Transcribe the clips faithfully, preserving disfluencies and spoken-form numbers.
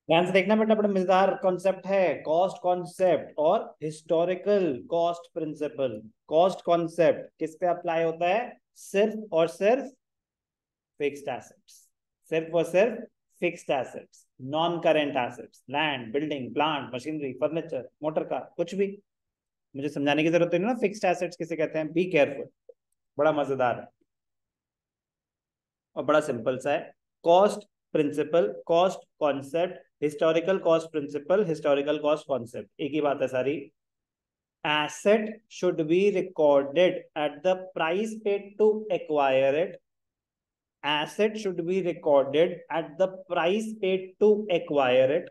ध्यान से देखना बेटा, बड़ा मजेदार कॉन्सेप्ट है कॉस्ट कॉन्सेप्ट और historical cost principle. Cost concept किस पे अप्लाई होता है? सिर्फ और सिर्फ फिक्स्ड एसेट्स, सिर्फ और सिर्फ fixed assets, non current assets, land, building, plant, machinery, furniture, motor car, कुछ भी। मुझे समझाने की जरूरत नहीं ना फिक्स्ड एसेट्स किसे कहते हैं, बी केयरफुल। बड़ा मजेदार है और बड़ा सिंपल सा है। Cost principle, cost concept, historical cost principle, historical cost concept, एक ही बात है सारी। asset should be recorded at the price paid to acquire it. Asset should be recorded at the price paid to acquire it.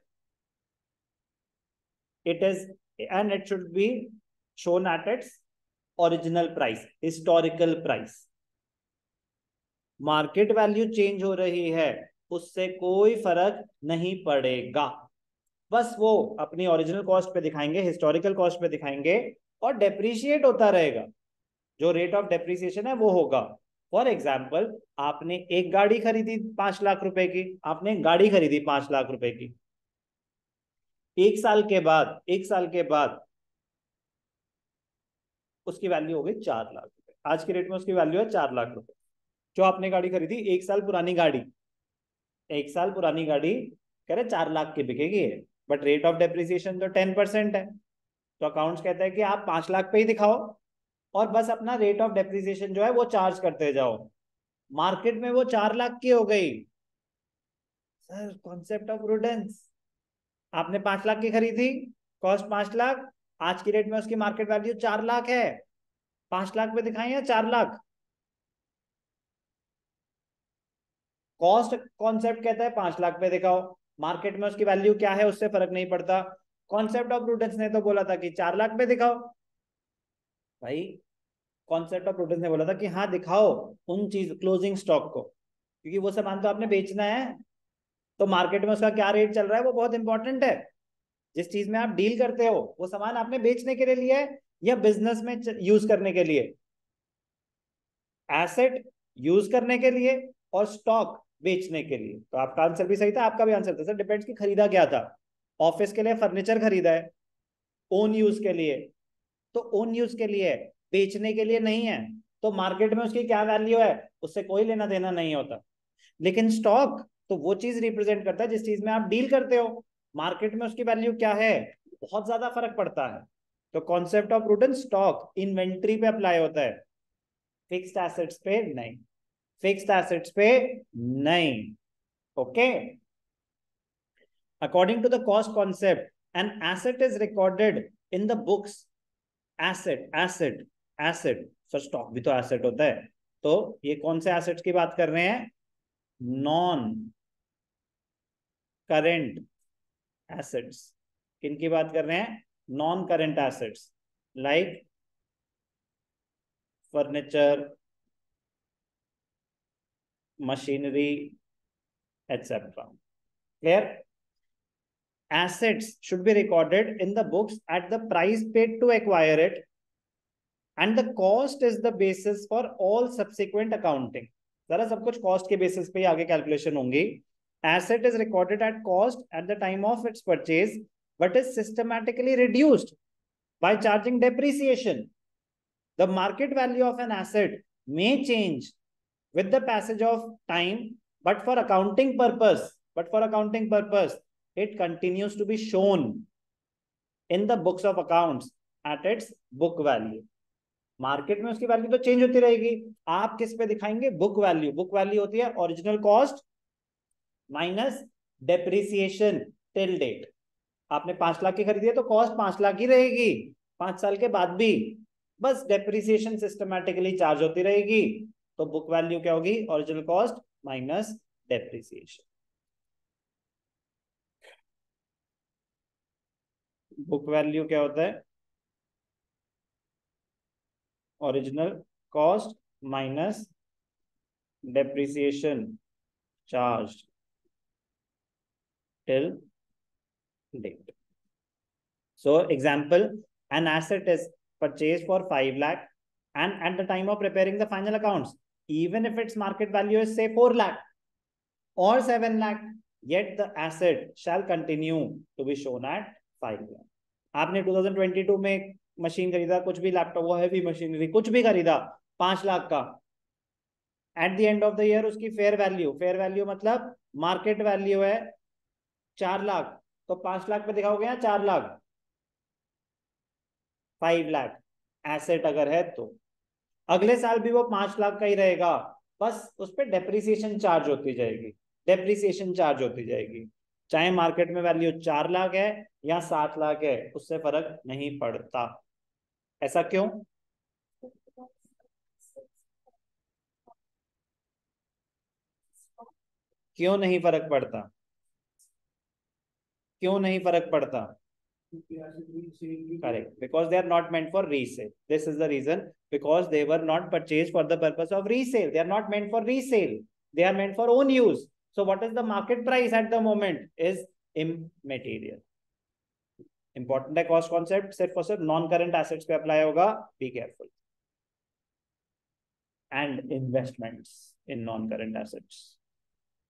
It is, and it should be shown at its original price, historical price. Market value change हो रही है, उससे कोई फर्क नहीं पड़ेगा। बस वो अपनी ओरिजिनल कॉस्ट पे दिखाएंगे, हिस्टोरिकल कॉस्ट पे दिखाएंगे, और डेप्रिशिएट होता रहेगा। जो रेट ऑफ डेप्रिसिएशन है वो होगा। फॉर एग्जाम्पल, आपने एक गाड़ी खरीदी पांच लाख रुपए की, आपने एक गाड़ी खरीदी पांच लाख रुपए की। एक साल के बाद, एक साल के बाद उसकी वैल्यू हो गई चार लाख रुपए। आज के रेट में उसकी वैल्यू है चार लाख रुपए। जो आपने गाड़ी खरीदी, एक साल पुरानी गाड़ी, एक साल पुरानी गाड़ी, कह रहे चार लाख की बिकेगी, बट रेट ऑफ डेप्रिसिएशन तो टेन परसेंट है। तो अकाउंट्स कहता है कि आप पांच लाख पे ही दिखाओ और बस अपना रेट ऑफ डेप्रिसिएशन जो है वो चार्ज करते जाओ। मार्केट में वो चार लाख की हो गई। Sir, concept of prudence. आपने पांच लाख की खरीदी, कॉस्ट पांच लाख, आज की रेट में उसकी मार्केट वैल्यू चार लाख है। पांच लाख पे दिखाएं या चार लाख? कॉस्ट कॉन्सेप्ट कहता है पांच लाख पे दिखाओ, मार्केट में उसकी वैल्यू क्या है उससे फर्क नहीं पड़ता। कॉन्सेप्ट ऑफ प्रूडेंस ने तो बोला था कि चार लाख पे दिखाओ। भाई, कॉन्सेप्ट ऑफ प्रूडेंस ने बोला था कि हाँ दिखाओ उन चीज क्लोजिंग स्टॉक को, क्योंकि वो सामान तो आपने बेचना है। तो मार्केट में उसका क्या रेट चल रहा है वो बहुत इंपॉर्टेंट है। जिस चीज में आप डील करते हो वो सामान आपने बेचने के लिए लिया है या बिजनेस में यूज करने के लिए? एसेट यूज करने के लिए और स्टॉक बेचने के लिए। तो आपका आंसर भी सही था, आपका भी आंसर था सर, डिपेंड्स कि खरीदा क्या था। ऑफिस के लिए फर्नीचर खरीदा है, ओन यूज के लिए, तो ओन यूज के लिए है, बेचने के लिए नहीं है। तो मार्केट में उसकी क्या वैल्यू है उससे कोई लेना देना नहीं होता। लेकिन स्टॉक तो वो चीज रिप्रेजेंट करता है जिस चीज में आप डील करते हो। मार्केट में उसकी वैल्यू क्या है, बहुत ज्यादा फर्क पड़ता है। तो concept of prudence stock inventory पे अप्लाई होता है, फिक्स्ड एसेट्स पे नहीं, फिक्स्ड एसेट्स पे नहीं। Okay. According to the cost concept, an asset is recorded in the books. Asset, asset, asset, sir stock भी तो एसेट होता है। तो ये कौन से एसेट्स की बात कर रहे हैं? Non current assets. किन की बात कर रहे हैं? Non current assets, like furniture, machinery, etcetera. Clear? Assets should be recorded in the books at the price paid to acquire it, and the cost is the basis for all subsequent accounting. जरा सब कुछ cost के basis पे आगे calculation होंगी। Asset is recorded at cost at the time of its purchase, but is systematically reduced by charging depreciation. The market value of an asset may change with the passage of time, but for accounting purpose, but for accounting purpose, it continues to be shown in the books of accounts at its book value. Market में उसकी value तो change होती रहेगी, आप किस पे दिखाएंगे? Book value. Book value होती है original cost minus depreciation till date. आपने पांच लाख की खरीदी है तो कॉस्ट पांच लाख ही रहेगी पांच साल के बाद भी, बस डेप्रिसिएशन सिस्टमैटिकली चार्ज होती रहेगी। तो बुक वैल्यू क्या होगी? Original cost minus depreciation. Book value क्या होता है? Original cost minus depreciation charge till date. So example, an asset is purchased for five lakh, and at the time of preparing the final accounts, even if its market value is say four lakh or seven lakh, yet the asset shall continue to be shown at five lakh. आपने two thousand twenty two में एक machine खरीदा, कुछ भी laptop, वो heavy machinery, कुछ भी खरीदा पांच लाख का, at the end of the year उसकी फेयर वैल्यू, फेयर वैल्यू मतलब मार्केट वैल्यू है चार लाख, तो पांच लाख पे दिखाओगे या चार लाख? फाइव लाख एसेट अगर है तो अगले साल भी वो पांच लाख का ही रहेगा, बस उस पर डेप्रिसिएशन चार्ज होती जाएगी, डेप्रिसिएशन चार्ज होती जाएगी, चाहे मार्केट में वैल्यू चार लाख है या सात लाख है, उससे फर्क नहीं पड़ता। ऐसा क्यों? क्यों नहीं फर्क पड़ता? क्यों नहीं फर्क पड़ता? Correct. Because they are not meant for resale. This is the reason. Because they were not purchased for the purpose of resale. They are not meant for resale. They are meant for own use. So what is the market price at the moment is immaterial. Important है cost concept, सिर्फ और सिर्फ non current assets पे apply होगा. Be careful. And investments in non current assets.